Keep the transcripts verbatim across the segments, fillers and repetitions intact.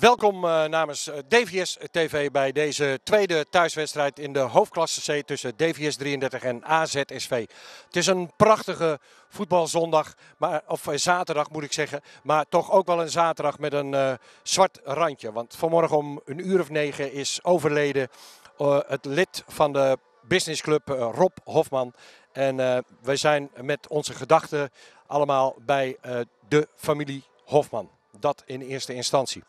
Welkom uh, namens D V S T V bij deze tweede thuiswedstrijd in de hoofdklasse C tussen D V S drieëndertig en A Z S V. Het is een prachtige voetbalzondag, maar, of zaterdag moet ik zeggen, maar toch ook wel een zaterdag met een uh, zwart randje. Want vanmorgen om een uur of negen is overleden uh, het lid van de businessclub uh, Rob Hofman. En uh, wij zijn met onze gedachten allemaal bij uh, de familie Hofman. Dat in eerste instantie.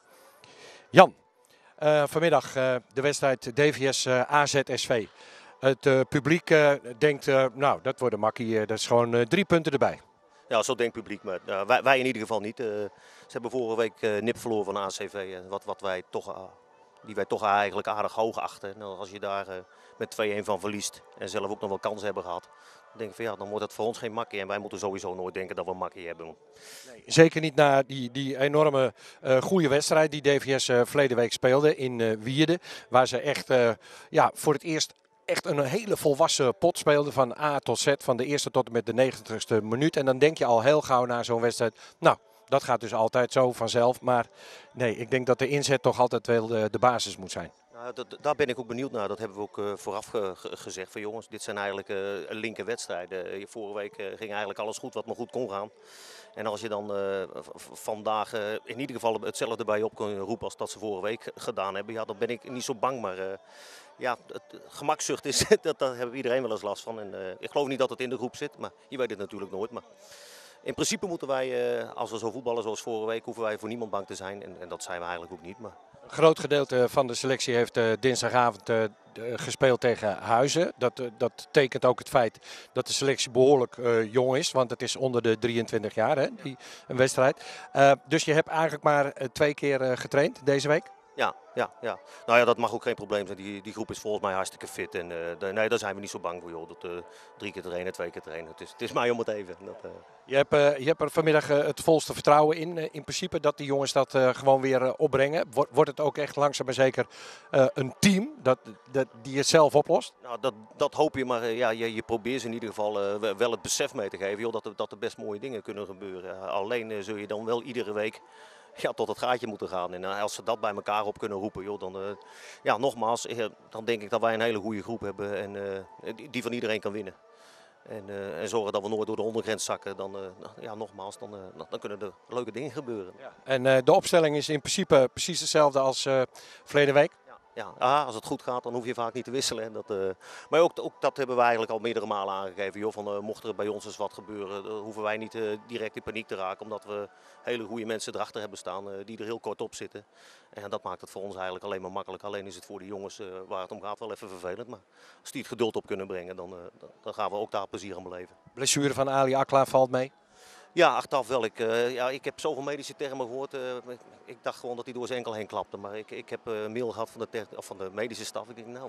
Jan, uh, vanmiddag uh, de wedstrijd D V S uh, A Z S V. Het uh, publiek uh, denkt, uh, nou dat wordt een makkie, uh, dat is gewoon uh, drie punten erbij. Ja, zo denkt het publiek, maar uh, wij, wij in ieder geval niet. Uh, ze hebben vorige week uh, nip verloren van A C V, uh, wat, wat wij toch, uh, die wij toch eigenlijk aardig hoog achten. Nou, als je daar uh, met twee-een van verliest en zelf ook nog wel kansen hebben gehad, dan denk ik van ja, dan wordt het voor ons geen makkie. En wij moeten sowieso nooit denken dat we een makkie hebben. Nee, zeker niet na die, die enorme uh, goede wedstrijd die D V S uh, verleden week speelde in uh, Wierden. Waar ze echt uh, ja, voor het eerst echt een hele volwassen pot speelden van A tot Z. Van de eerste tot en met de negentigste minuut. En dan denk je al heel gauw na zo'n wedstrijd, nou dat gaat dus altijd zo vanzelf. Maar nee, ik denk dat de inzet toch altijd wel de, de basis moet zijn. Nou, dat, daar ben ik ook benieuwd naar. Dat hebben we ook uh, vooraf ge, ge, gezegd. Van jongens, dit zijn eigenlijk uh, linker wedstrijden. Uh, vorige week uh, ging eigenlijk alles goed wat maar goed kon gaan. En als je dan uh, vandaag uh, in ieder geval hetzelfde bij je op kan roepen als dat ze vorige week gedaan hebben. Ja, dan ben ik niet zo bang. Maar uh, ja, het, gemakzucht is, dat, daar hebben iedereen wel eens last van. En, uh, ik geloof niet dat het in de groep zit, maar je weet het natuurlijk nooit. Maar in principe moeten wij, uh, als we zo voetballen zoals vorige week, hoeven wij voor niemand bang te zijn. En, en dat zijn we eigenlijk ook niet. Maar een groot gedeelte van de selectie heeft uh, dinsdagavond uh, gespeeld tegen Huizen. Dat, uh, dat tekent ook het feit dat de selectie behoorlijk uh, jong is. Want het is onder de drieëntwintig jaar, hè, die, een wedstrijd. Uh, dus je hebt eigenlijk maar uh, twee keer uh, getraind deze week? Ja, ja, ja. Nou ja, dat mag ook geen probleem zijn. Die, die groep is volgens mij hartstikke fit. En uh, de, nee, daar zijn we niet zo bang voor, joh. Dat, uh, drie keer trainen, twee keer trainen. Het is, het is mij om het even. Dat, uh... je, hebt, uh, je hebt er vanmiddag uh, het volste vertrouwen in, uh, in principe, dat die jongens dat uh, gewoon weer uh, opbrengen. Wordt, wordt het ook echt langzaam maar zeker uh, een team dat, dat, die het zelf oplost? Nou, dat, dat hoop je, maar uh, ja, je, je probeert ze in ieder geval uh, wel het besef mee te geven, joh, dat, er, dat er best mooie dingen kunnen gebeuren. Uh, alleen uh, zul je dan wel iedere week ja, tot het gaatje moeten gaan. En uh, als ze dat bij elkaar op kunnen roepen, joh, dan, uh, ja, nogmaals, uh, dan denk ik dat wij een hele goede groep hebben en uh, die, die van iedereen kan winnen. En, uh, en zorgen dat we nooit door de ondergrens zakken, dan, uh, ja, nogmaals, dan, uh, dan kunnen er leuke dingen gebeuren. Ja. En uh, de opstelling is in principe precies hetzelfde als uh, verleden week? Ja, ja, als het goed gaat, dan hoef je vaak niet te wisselen. Dat, uh, maar ook, ook dat hebben we eigenlijk al meerdere malen aangegeven. Joh, van, uh, mocht er bij ons eens wat gebeuren, dan hoeven wij niet uh, direct in paniek te raken. Omdat we hele goede mensen erachter hebben staan uh, die er heel kort op zitten. En dat maakt het voor ons eigenlijk alleen maar makkelijk. Alleen is het voor de jongens uh, waar het om gaat wel even vervelend. Maar als die het geduld op kunnen brengen, dan, uh, dan gaan we ook daar plezier aan beleven. Blessure van Ali Akla valt mee? Ja, achteraf wel. Ik, uh, ja, ik heb zoveel medische termen gehoord. Uh, ik dacht gewoon dat hij door zijn enkel heen klapte. Maar ik, ik heb uh, een mail gehad van de, of van de medische staf. Ik denk, nou,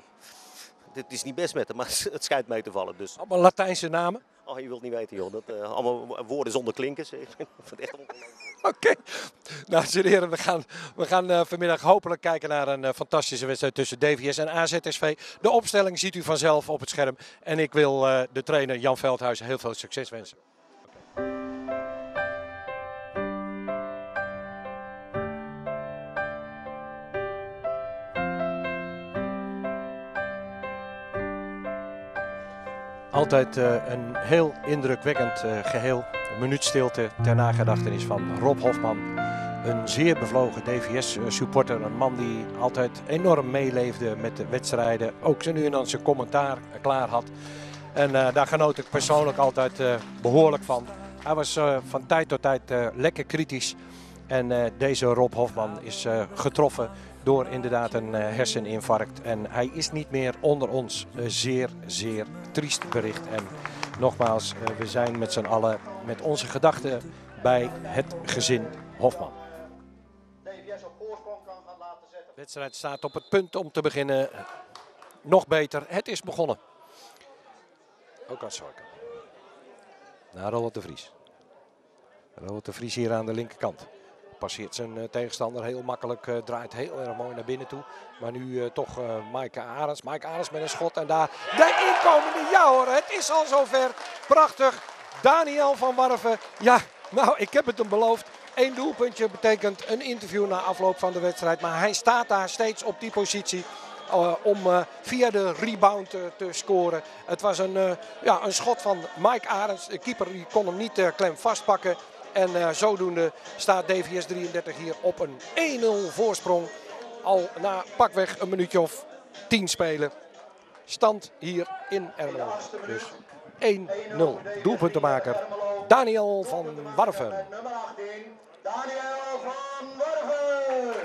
dit is niet best met hem, maar het schijnt mee te vallen. Dus. Allemaal Latijnse namen? Oh, je wilt niet weten, joh. Dat, uh, allemaal woorden zonder klinkers. Ik vind het echt ongelooflijk. Oké. Okay. Nou, heren, we gaan, we gaan uh, vanmiddag hopelijk kijken naar een uh, fantastische wedstrijd tussen D V S en A Z S V. De opstelling ziet u vanzelf op het scherm. En ik wil uh, de trainer Jan Veldhuis heel veel succes wensen. Altijd uh, een heel indrukwekkend uh, geheel. Een minuut stilte ter nagedachtenis van Rob Hofman. Een zeer bevlogen D V S-supporter. Een man die altijd enorm meeleefde met de wedstrijden. Ook zo nu en dan zijn commentaar klaar had. En uh, daar genoot ik persoonlijk altijd uh, behoorlijk van. Hij was uh, van tijd tot tijd uh, lekker kritisch. En uh, deze Rob Hofman is uh, getroffen door inderdaad een uh, herseninfarct. En hij is niet meer onder ons. Uh, zeer, zeer triest bericht. En nogmaals, uh, we zijn met z'n allen met onze gedachten bij het gezin Hofman. D V S op voorsprong kan gaan laten zetten. De wedstrijd staat op het punt om te beginnen. Nog beter, het is begonnen. Ook aan Sorken. Naar Robert de Vries. Robert de Vries hier aan de linkerkant. Passeert zijn uh, tegenstander heel makkelijk, uh, draait heel erg mooi naar binnen toe. Maar nu uh, toch uh, Maaike Arends. Maaike Arends met een schot en daar de inkomende. Ja hoor, het is al zover. Prachtig. Daniel van Warven. Ja, nou ik heb het hem beloofd. Eén doelpuntje betekent een interview na afloop van de wedstrijd. Maar hij staat daar steeds op die positie. Uh, om uh, via de rebound uh, te scoren. Het was een, uh, ja, een schot van Mike Arends. De keeper die kon hem niet uh, klem vastpakken. En uh, zodoende staat D V S drieëndertig hier op een één nul voorsprong. Al na pakweg een minuutje of tien spelen. Stand hier in Ermelo. Dus één nul. Doelpuntenmaker Daniel van Warven. Nummer achttien, Daniel van Warven.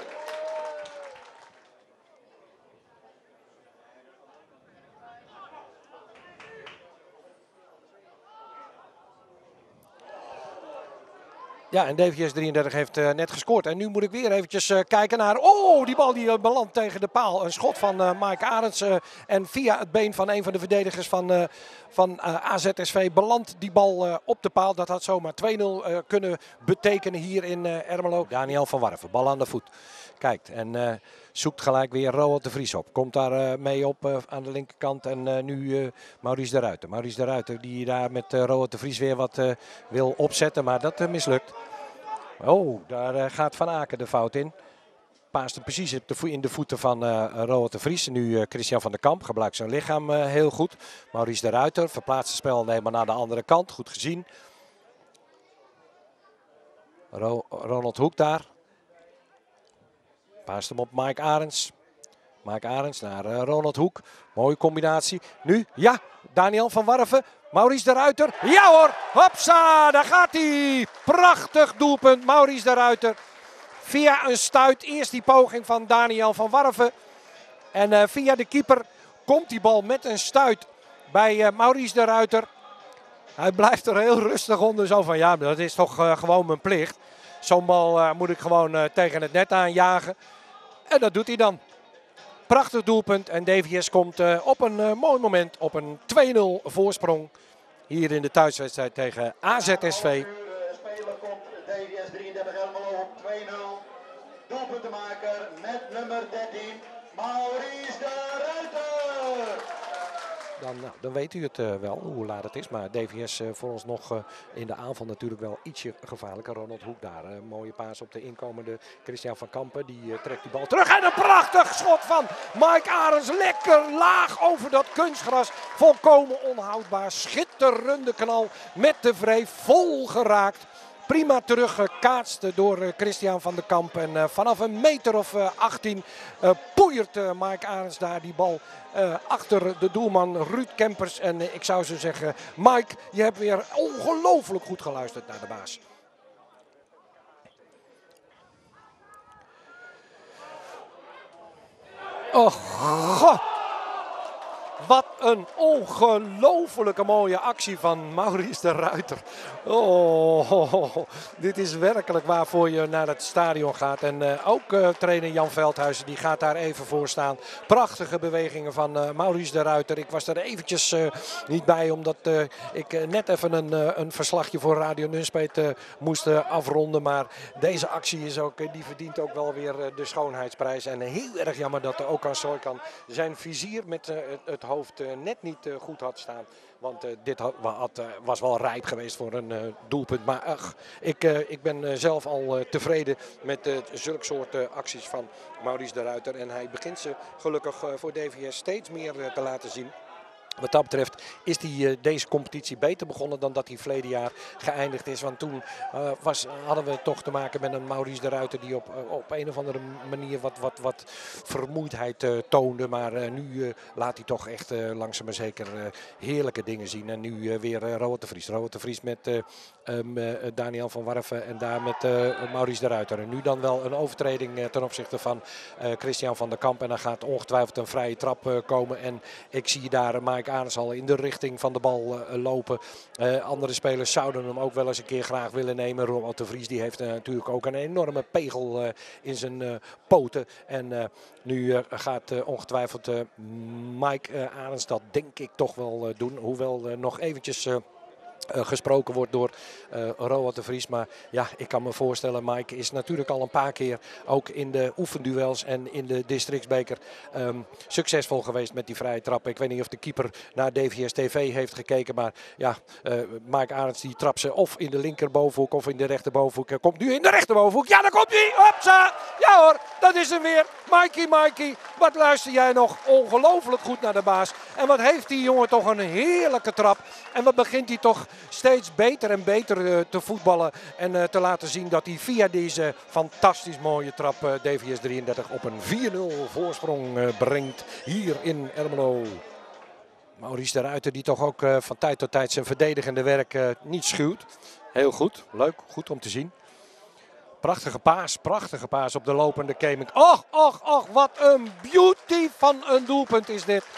Ja, en D V S drieëndertig heeft uh, net gescoord. En nu moet ik weer eventjes uh, kijken naar... Oh, die bal die uh, belandt tegen de paal. Een schot van uh, Mike Arends. Uh, en via het been van een van de verdedigers van, uh, van uh, A Z S V belandt die bal uh, op de paal. Dat had zomaar twee nul uh, kunnen betekenen hier in uh, Ermelo. Daniel van Warven, bal aan de voet. Kijkt en uh, zoekt gelijk weer Roald de Vries op. Komt daar uh, mee op uh, aan de linkerkant. En uh, nu uh, Maurice de Ruiter. Maurice de Ruiter die daar met uh, Roald de Vries weer wat uh, wil opzetten. Maar dat uh, mislukt. Oh, daar uh, gaat Van Aken de fout in. Paast hem precies op de vo in de voeten van uh, Roald de Vries. Nu uh, Christian van der Kamp gebruikt zijn lichaam uh, heel goed. Maurice de Ruiter verplaatst het spel nemen naar de andere kant. Goed gezien. Ro Ronald Hoek daar. Paast hem op Mike Arends. Mike Arends naar uh, Ronald Hoek. Mooie combinatie. Nu, ja, Daniel van Warven. Maurice de Ruiter. Ja hoor, hopsa, daar gaat hij. Prachtig doelpunt, Maurice de Ruiter. Via een stuit, eerst die poging van Daniel van Warven. En uh, via de keeper komt die bal met een stuit bij uh, Maurice de Ruiter. Hij blijft er heel rustig onder, zo van ja, dat is toch uh, gewoon mijn plicht. Zo'n bal uh, moet ik gewoon uh, tegen het net aanjagen. En dat doet hij dan. Prachtig doelpunt en D V S komt uh, op een uh, mooi moment op een twee nul voorsprong. Hier in de thuiswedstrijd tegen A Z S V. Speler komt D V S drieëndertig Ermelo op twee nul. Doelpuntenmaker met nummer dertien, Maurice de Ruiter. Dan, nou, dan weet u het uh, wel hoe laat het is. Maar D V S uh, voor ons nog uh, in de aanval natuurlijk wel ietsje gevaarlijker. Ronald Hoek daar. Een uh, mooie paas op de inkomende Christian van Kampen. Die uh, trekt die bal terug. En een prachtig schot van Mike Arends. Lekker laag over dat kunstgras. Volkomen onhoudbaar. Schitterende knal met de vreef. Vol geraakt. Prima teruggekaatst door Christian van der Kamp. En uh, vanaf een meter of uh, achttien uh, poeiert uh, Mike Arends daar die bal uh, achter de doelman Ruud Kempers. En uh, ik zou zo zeggen, Mike, je hebt weer ongelooflijk goed geluisterd naar de baas. Oh, god. Wat een ongelofelijke mooie actie van Maurice de Ruiter. Oh, oh, oh, dit is werkelijk waarvoor je naar het stadion gaat. En uh, ook uh, trainer Jan Veldhuizen, die gaat daar even voor staan. Prachtige bewegingen van uh, Maurice de Ruiter. Ik was er eventjes uh, niet bij, omdat uh, ik uh, net even een, uh, een verslagje voor Radio Nunspeet uh, moest uh, afronden. Maar deze actie is ook, uh, die verdient ook wel weer uh, de schoonheidsprijs. En uh, heel erg jammer dat uh, Okan Soykan zijn vizier met uh, het hoofd uh, net niet uh, goed had staan. Want uh, dit had, had, uh, was wel rijp geweest voor een uh, doelpunt. Maar ach, ik, uh, ik ben uh, zelf al uh, tevreden met uh, zulke soort uh, acties van Maurice de Ruiter. En hij begint ze gelukkig uh, voor D V S steeds meer uh, te laten zien. Wat dat betreft is die, uh, deze competitie beter begonnen dan dat hij verleden jaar geëindigd is. Want toen uh, was, hadden we toch te maken met een Maurice de Ruiter die op, uh, op een of andere manier wat, wat, wat vermoeidheid uh, toonde. Maar uh, nu uh, laat hij toch echt uh, langzaam maar zeker uh, heerlijke dingen zien. En nu uh, weer uh, Roald de Vries. Roald de Vries met uh, um, uh, Daniel van Warven en daar met uh, Maurice de Ruiter. En nu dan wel een overtreding uh, ten opzichte van uh, Christian van der Kamp. En dan gaat ongetwijfeld een vrije trap uh, komen. En ik zie daar uh, Mike Arends al in de richting van de bal uh, lopen. Uh, andere spelers zouden hem ook wel eens een keer graag willen nemen. Roald de Vries die heeft uh, natuurlijk ook een enorme pegel uh, in zijn uh, poten. En uh, nu uh, gaat uh, ongetwijfeld uh, Mike uh, Arends dat denk ik toch wel uh, doen. Hoewel uh, nog eventjes... Uh, Uh, gesproken wordt door uh, Roald de Vries. Maar ja, ik kan me voorstellen, Mike is natuurlijk al een paar keer ook in de oefenduels en in de districtsbeker um, succesvol geweest met die vrije trappen. Ik weet niet of de keeper naar D V S T V heeft gekeken, maar ja, uh, Mike Arends die trapt ze of in de linkerbovenhoek of in de rechterbovenhoek. Hij komt nu in de rechterbovenhoek. Ja, daar komt hij! Hopsa! Ja hoor, dat is hem weer. Mikey, Mikey, wat luister jij nog ongelooflijk goed naar de baas. En wat heeft die jongen toch een heerlijke trap. En wat begint hij toch steeds beter en beter uh, te voetballen. En uh, te laten zien dat hij via deze fantastisch mooie trap uh, D V S drieëndertig op een vier nul voorsprong uh, brengt hier in Ermelo. Maurice de Ruiter die toch ook uh, van tijd tot tijd zijn verdedigende werk uh, niet schuwt. Heel goed, leuk, goed om te zien. Prachtige paas, prachtige paas op de lopende Kemink. Och, och, och, wat een beauty van een doelpunt is dit.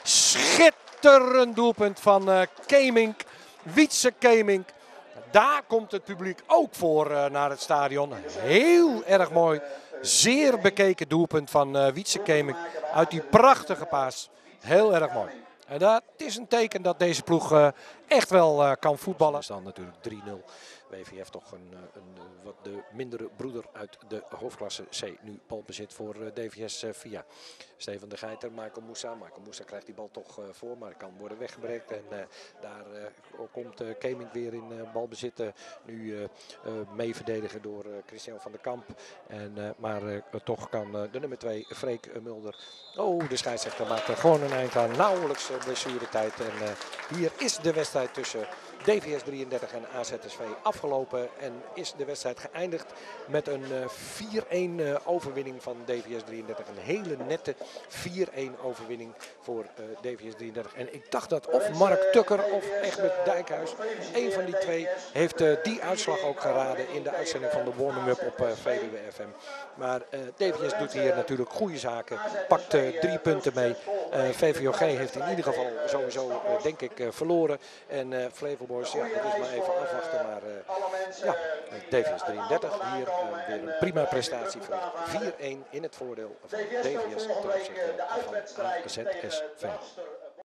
Schitterend doelpunt van uh, Kemink. Wietse Kemink. Daar komt het publiek ook voor uh, naar het stadion. Heel erg mooi. Zeer bekeken doelpunt van uh, Wietse Kemink. Uit die prachtige paas. Heel erg mooi. En dat is een teken dat deze ploeg uh, echt wel uh, kan voetballen. Dat is dan natuurlijk drie nul. W V F toch een, een, wat de mindere broeder uit de hoofdklasse C. Nu balbezit voor uh, D V S uh, via Steven de Geiter, Michael Moussa. Michael Moussa krijgt die bal toch uh, voor, maar kan worden weggebrekt. En uh, daar uh, komt uh, Kemink weer in uh, balbezit. Uh, nu uh, uh, mee verdedigen door uh, Christian van der Kamp. En, uh, maar uh, toch kan uh, de nummer twee, Freek uh, Mulder. Oh, de scheidsrechter maakt er gewoon een eind aan. Nauwelijks uh, blessuretijd. En uh, hier is de wedstrijd tussen D V S drieëndertig en A Z S V afgelopen en is de wedstrijd geëindigd met een uh, vier een uh, overwinning van D V S drieëndertig. Een hele nette vier een overwinning voor uh, D V S drieëndertig. En ik dacht dat of Mark Tukker of Egbert Dijkhuis, een van die twee, heeft uh, die uitslag ook geraden in de uitzending van de warming-up op uh, V W F M. Maar uh, D V S doet hier natuurlijk goede zaken, pakt uh, drie punten mee. Uh, V V O G heeft in ieder geval sowieso, uh, denk ik, uh, verloren. En uh, Flevo Boys, ja, dat is maar even afwachten. Maar uh, ja, D V S drieëndertig hier uh, weer een prima prestatie verricht. vier een in het voordeel van D V S ten opzichte van A Z S V.